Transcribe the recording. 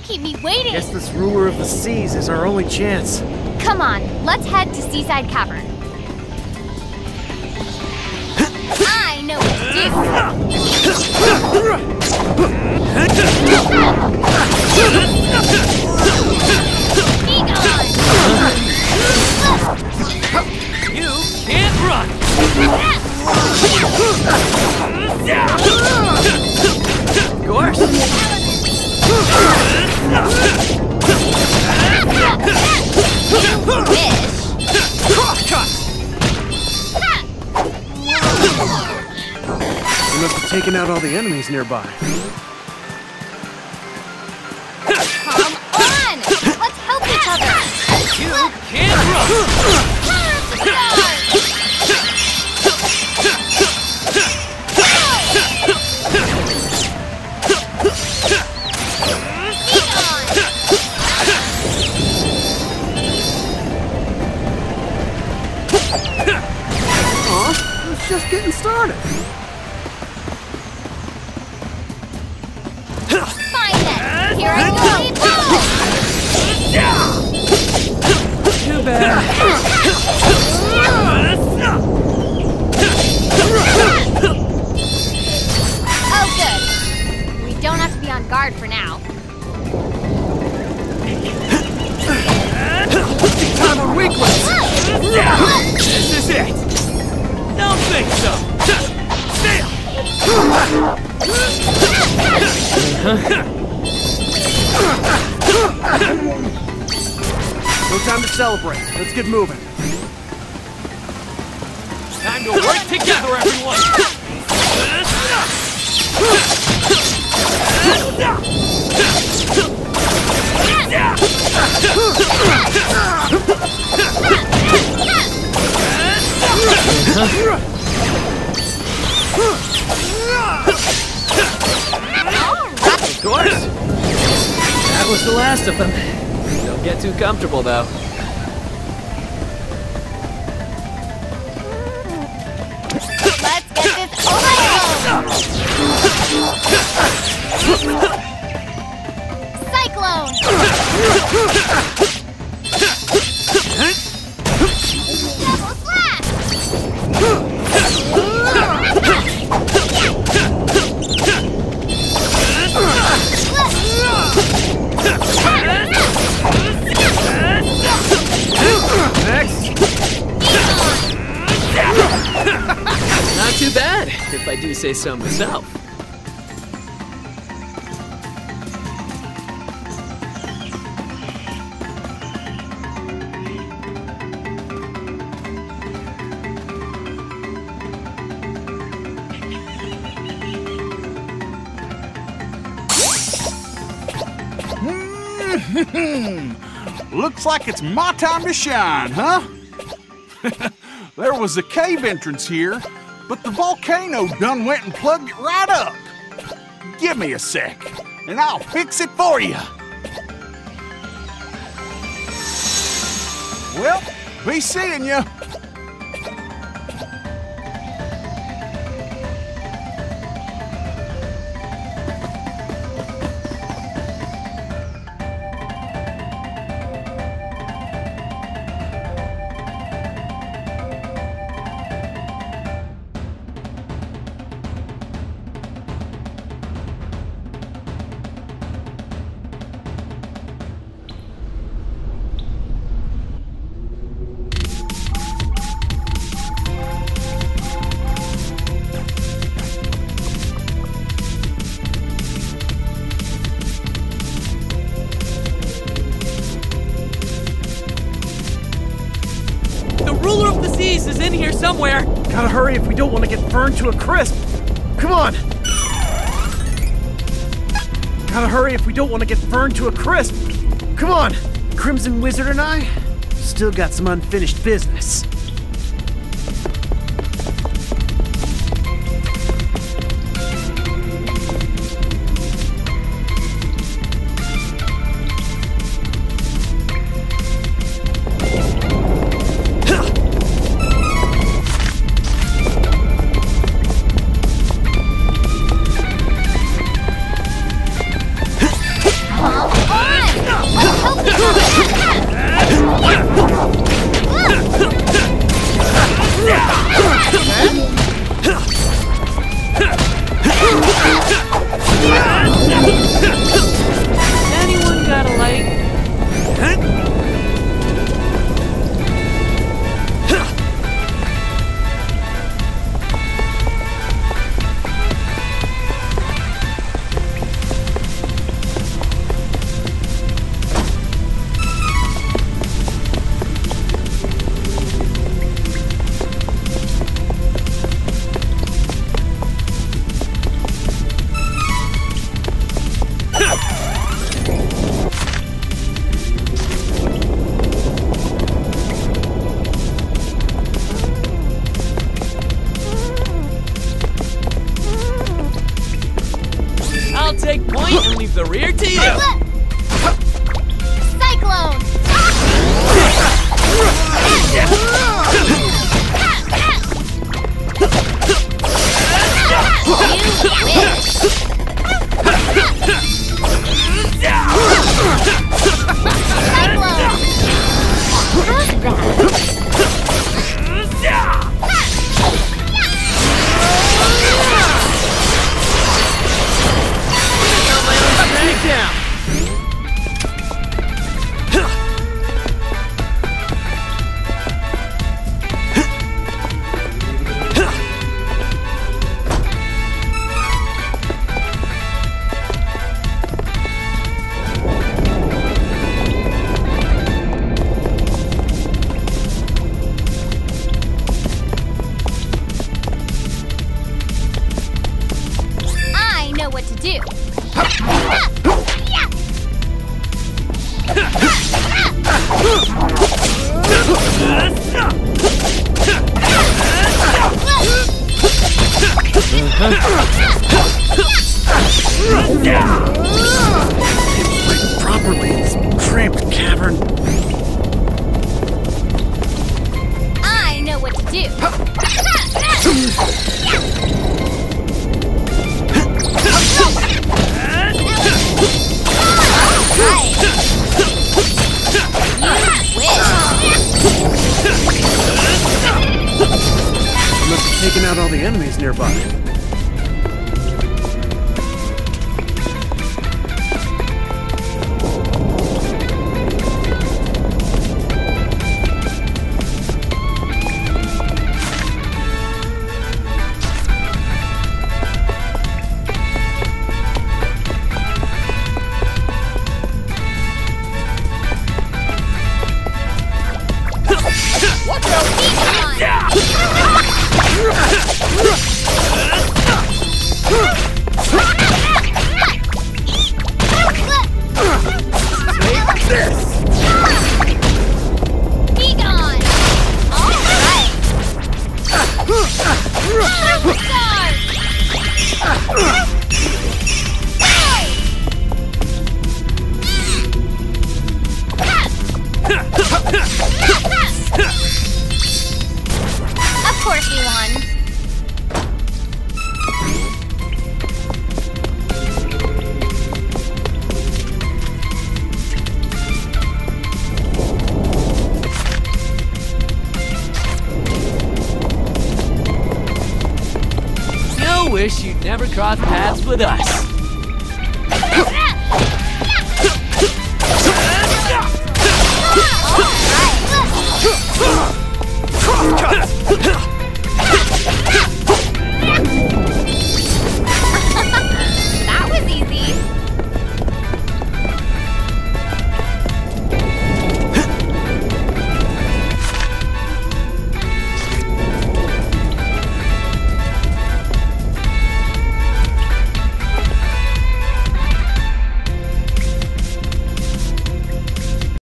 keep me waiting! Guess this ruler of the seas is our only chance. Come on, let's head to Seaside Cavern. I know what to do! Be gone! You can't run! Of course! We must have taken out all the enemies nearby. Come on! Let's help each other! You can't run! Power of the stars! Be gone! Aw, it's just getting started. Fine then! Here I go! Too bad. Oh, good. We don't have to be on guard for now. Time on weaklings! This is it! Don't think so! No time to celebrate. Let's get moving. Time to work together, everyone! Of course! That was the last of them. Don't get too comfortable, though. Let's get this over with! Cyclone! Double slash! Next! Not too bad, if I do say so myself. Looks like it's my time to shine, huh? There was a cave entrance here, but the volcano done went and plugged it right up. Give me a sec, and I'll fix it for you. Well, be seeing you. Ruler of the Seas is in here somewhere! Gotta hurry if we don't want to get burned to a crisp! Come on! Gotta hurry if we don't want to get burned to a crisp! Come on! Crimson Wizard and I still got some unfinished business. Come on! do. I must have taken out all the enemies nearby. Of course we won. Still wish you'd never crossed paths with us.